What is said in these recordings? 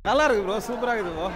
நல்லா இருக்கு ப்ரோ, சூப்பராக இருக்குது ப்ரோ.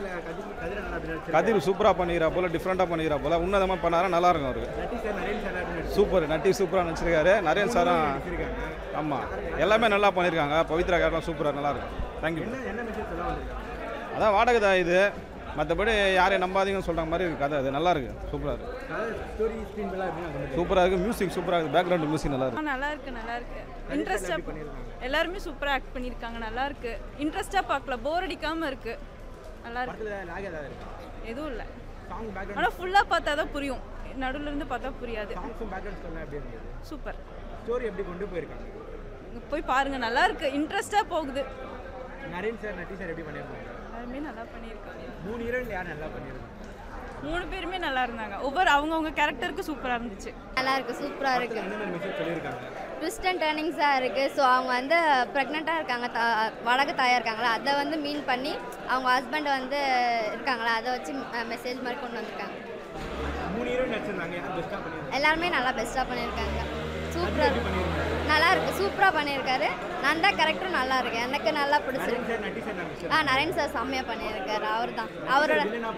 கதிர் சூப்பராக பண்ணிக்கிறா போல, டிஃப்ரெண்ட்டாக பண்ணிக்கிறா போல, உன்னதமாக பண்ணாரா நல்லா இருக்கும் அவருக்கு. சூப்பர், நட்டி சூப்பராக நினச்சிருக்காரு. நரேன் சாரும் ஆமாம் எல்லாமே நல்லா பண்ணியிருக்காங்க. பவித்ரா கேரளா சூப்பராக நல்லா இருக்கும். தேங்க்யூ. அதான் வாடகை தான் இது, மற்றபடி யாரையும் நம்பாதீங்கன்னு சொல்கிற மாதிரி இருக்குது கதை. அது நல்லா இருக்குது, சூப்பராக இருக்குது. சூப்பராக இருக்குது. மியூசிக் சூப்பராக இருக்குது. பேக்ரவுண்ட் மியூசிக் நல்லா இருக்குது. நல்லா இருக்குது, நல்லா இருக்குது. இன்ட்ரெஸ்டாக எல்லாருமே சூப்பராக ஆக்ட் பண்ணியிருக்காங்க. நல்லா இருக்குது. இன்ட்ரெஸ்டாக பார்க்கலாம், போர் அடிக்காமல் இருக்குது. நல்லா இருக்கு. எதுவும் இல்லை, ஆனால் ஃபுல்லாக பார்த்தா தான் புரியும், நடுவில் இருந்து பார்த்தா புரியாது. சூப்பர். ஸ்டோரி எப்படி கொண்டு போயிருக்காங்க போய் பாருங்க, நல்லா இருக்கு, இன்ட்ரெஸ்டாக போகுது. நரேன் சார் நட்டி சார் எப்படி பண்ணியிருக்காங்க? எல்லாருமே நல்லா பண்ணியிருக்காங்க. 3 ஹீரோயின்ல யார் நல்லா பண்ணியிருக்காங்க? 3 பேருமே நல்லா இருந்தாங்க. ஒவ்வொரு அவங்கவுங்க கேரக்டருக்கு சூப்பராக இருந்துச்சு. நல்லா இருக்குது, சூப்பராக இருக்குது. என்ன மெசேஜ் சொல்லியிருக்காங்க? ட்விஸ்ட் அண்ட் டர்னிங்ஸாக இருக்குது. ஸோ அவங்க வந்து ப்ரெக்னெண்ட்டாக இருக்காங்க, வடக்கு தாயாக இருக்காங்களா, அதை வந்து மீன் பண்ணி அவங்க ஹஸ்பண்ட் வந்து இருக்காங்களா, அதை வச்சு மெசேஜ் மாதிரி கொண்டு வந்திருக்காங்க. 3 ஹீரோயின் நடிச்சிருந்தாங்க, யார் பெஸ்ட்டாக பண்ணியிருக்காங்க? எல்லாருமே நல்லா பெஸ்ட்டாக பண்ணியிருக்காங்க. சூப்பராக நல்லா இருக்குது, சூப்பராக பண்ணியிருக்காரு. நந்தா கேரக்டரும் நல்லா இருக்கு, எனக்கு நல்லா பிடிச்சிருக்கு. நரேன் சார் செம்மையாக பண்ணியிருக்காரு. அவர் தான் அவரோட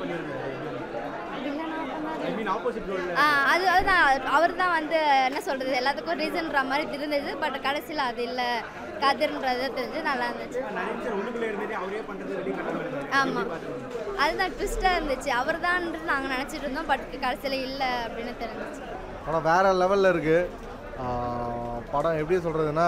அதுதான் அவர் தான் வந்து என்ன சொல்கிறது, எல்லாத்துக்கும் ரீசன்ற மாதிரி இருந்தது. பட் கடைசியில் அது இல்லை, கதிர்ன்றது தெரிஞ்சு நல்லா இருந்துச்சு. ஆமாம், அதுதான் ட்விஸ்ட்டாக இருந்துச்சு. அவர் தான் நாங்கள் நினச்சிட்டு இருந்தோம், பட் கடைசியில் இல்லை அப்படின்னு தெரிஞ்சிச்சு. படம் வேறு லெவலில் இருக்குது. படம் எப்படி சொல்கிறதுன்னா,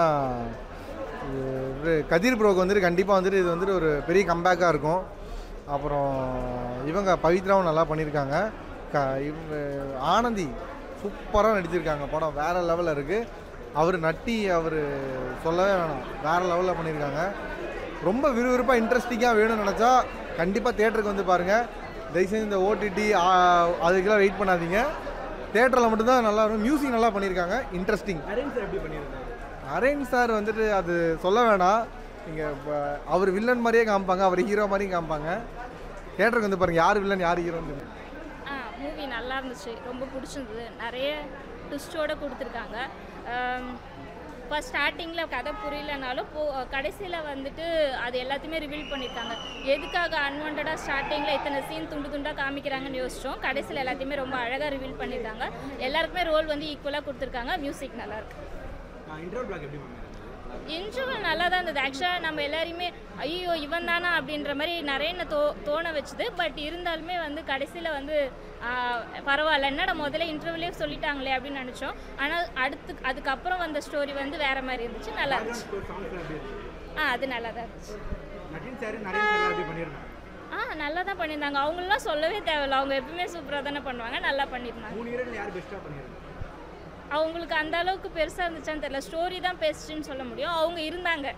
கதிர் ப்ரோக்கு வந்துட்டு கண்டிப்பாக வந்துட்டு இது வந்துட்டு ஒரு பெரிய கம்பேக்காக இருக்கும். அப்புறம் இவங்க பவித்ராவும் நல்லா பண்ணியிருக்காங்க. இவங்க ஆனந்தி சூப்பராக நடிச்சிருக்காங்க. படம் வேறு லெவலில் இருக்குது. அவர் நட்டி அவர் சொல்லவே வேணாம், வேறு லெவலில் பண்ணியிருக்காங்க. ரொம்ப விறுவிறுப்பாக இன்ட்ரெஸ்டிங்காக வேணும்னு நினச்சா கண்டிப்பாக தேட்டருக்கு வந்து பாருங்கள். தயவுசெய்து இந்த ஓடிடி அதுக்கெல்லாம் வெயிட் பண்ணாதீங்க, தேட்டரில் மட்டும்தான் நல்லா இருக்கும். மியூசிக் நல்லா பண்ணியிருக்காங்க, இன்ட்ரெஸ்டிங். நரேன் சார் வந்துட்டு அது சொல்ல வேணாம், நீங்கள் அவர் வில்லன் மாதிரியே காமிப்பாங்க, அவர் ஹீரோ மாதிரியும் காமிப்பாங்க. தேட்டருக்கு வந்து பாருங்கள், யார் வில்லன் யார் ஹீரோன்னு. மூவி நல்லா இருந்துச்சு, ரொம்ப பிடிச்சிருந்தது. நிறைய ட்விஸ்டோடு கொடுத்துருக்காங்க. ஃபஸ்ட் ஸ்டார்டிங்கில் கதை புரியலனாலும் கடைசியில் வந்துட்டு அது எல்லாத்தையுமே ரிவீல் பண்ணியிருக்காங்க. எதுக்காக அன்வான்டாக ஸ்டார்டிங்கில் இத்தனை சீன் துண்டு துண்டாக காமிக்கிறாங்கன்னு யோசித்தோம். கடைசியில் எல்லாத்தையுமே ரொம்ப அழகாக ரிவீல் பண்ணியிருக்காங்க. எல்லாருக்குமே ரோல் வந்து ஈக்குவலாக கொடுத்துருக்காங்க. மியூசிக் நல்லாயிருக்கு. இன்டர்வல் நல்லா தான் இருந்தது. ஆக்சுவலாக நம்ம எல்லாரையுமே ஐயோ இவன் தானா அப்படின்ற மாதிரி நிறைய தோண வச்சுது. பட் இருந்தாலுமே வந்து கடைசியில் வந்து பரவாயில்ல, என்னடா முதல்ல இன்டர்வியூலே சொல்லிட்டாங்களே அப்படின்னு நினச்சோம். ஆனால் அதுக்கப்புறம் வந்த ஸ்டோரி வந்து வேறு மாதிரி இருந்துச்சு, நல்லா இருந்துச்சு. அது நல்லா தான் இருந்துச்சு. நல்லா தான் பண்ணியிருந்தாங்க. அவங்களெலாம் சொல்லவே தேவையில்ல, அவங்க எப்பவுமே சூப்பராக தானே பண்ணுவாங்க, நல்லா பண்ணியிருந்தாங்க. அவங்களுக்கு அந்த அளவுக்கு பெருசாக இருந்துச்சான்னு தெரியல, ஸ்டோரி தான் பெஸ்ட்டுன்னு சொல்ல முடியும். அவங்க இருந்தாங்க.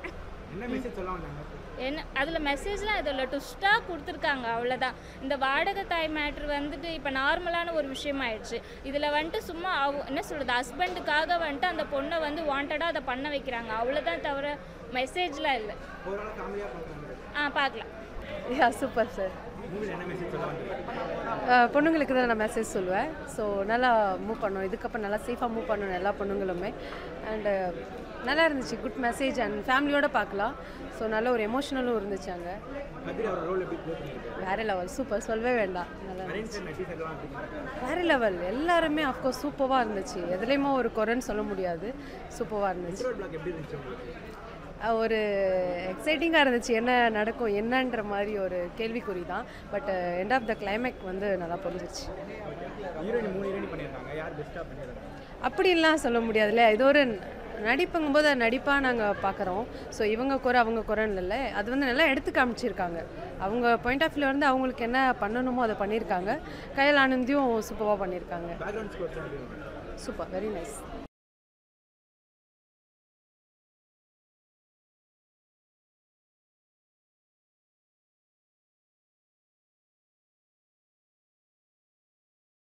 என்ன அதில் மெசேஜ்லாம் எதுவும் இல்லை, ட்விஸ்ட்டாக கொடுத்துருக்காங்க, அவ்வளோதான். இந்த வாடகை தாய் மேட்ரு வந்துட்டு இப்போ நார்மலான ஒரு விஷயமாயிடுச்சு. இதில் வந்துட்டு சும்மா என்ன சொல்கிறது, ஹஸ்பண்டுக்காக வந்துட்டு அந்த பொண்ணை வந்து வாண்டடாக அதை பண்ண வைக்கிறாங்க, அவ்வளோதான், தவிர மெசேஜ்லாம் இல்லை. பார்க்கலாம். Super sir. பொண்ணுங்களுக்கு தான் நான் மெசேஜ் சொல்லுவேன். ஸோ நல்லா மூவ் பண்ணோம், இதுக்கப்புறம் நல்லா சேஃபாக மூவ் பண்ணணும் எல்லா பொண்ணுங்களுமே. அண்டு நல்லா இருந்துச்சு, குட் மெசேஜ். அண்ட் ஃபேமிலியோடு பார்க்கலாம். ஸோ நல்ல ஒரு எமோஷனலும் இருந்துச்சு அங்கே. வேறு லெவல், சூப்பர், சொல்லவே வேண்டாம், நல்லா இருந்துச்சு, வேறு லெவல். எல்லாருமே அஃப்கோர்ஸ் சூப்பராக இருந்துச்சு, எதுலேயுமே ஒரு குறைன்னு சொல்ல முடியாது, சூப்பராக இருந்துச்சு. ஒரு எக்ஸைட்டிங்காக இருந்துச்சு, என்ன நடக்கும் என்னன்ற மாதிரி ஒரு கேள்விக்குறி தான். But end of the climax வந்து நல்லா புரிஞ்சிச்சு. அப்படின்லாம் சொல்ல முடியாதுல்ல, இது ஒரு நடிப்புங்கும்போது அது நடிப்பாக நாங்கள் பார்க்குறோம். ஸோ இவங்க குறை அவங்க குறைன்னு இல்லை, அது வந்து நல்லா எடுத்து காமிச்சிருக்காங்க. அவங்க பாயிண்ட் ஆஃப் வியூவில் வந்து அவங்களுக்கு என்ன பண்ணணுமோ அதை பண்ணியிருக்காங்க. கயல் ஆனந்தியும் சூப்பராக பண்ணியிருக்காங்க. Super, very nice.